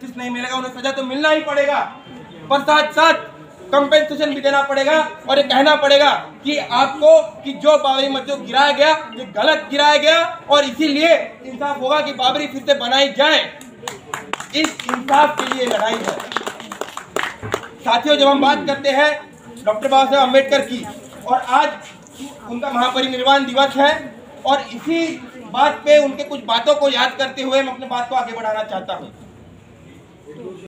Justice नहीं मिलेगा, उन्हें सजा तो मिलना ही पड़ेगा, पर साथ साथ कंपेंसेशन भी देना पड़ेगा और ये कहना पड़ेगा कि आपको कि जो बाबरी मस्जिद गिराया गया ये गलत गिराया गया और इसीलिए इंसाफ होगा कि बाबरी फिर से बनाई जाए। इस इंसाफ के लिए लड़ाई है साथियों। जब हम बात करते हैं डॉक्टर बाबा साहेब अम्बेडकर की और आज उनका महापरिनिर्वाण दिवस है और इसी बात पे उनके कुछ बातों को याद करते हुए मैं अपने बात को आगे बढ़ाना चाहता हूँ।